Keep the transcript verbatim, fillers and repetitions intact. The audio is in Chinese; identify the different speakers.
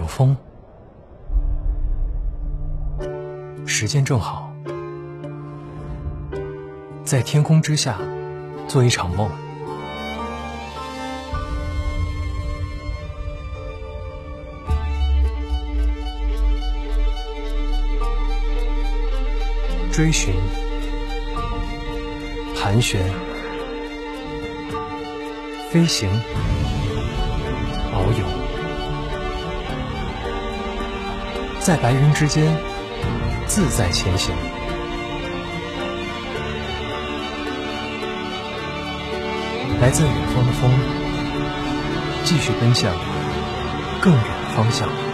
Speaker 1: 风，时间正好，在天空之下做一场梦。追寻，盘旋，飞行，遨游，在白云之间自在前行。来自远方的风，继续奔向更远的方向。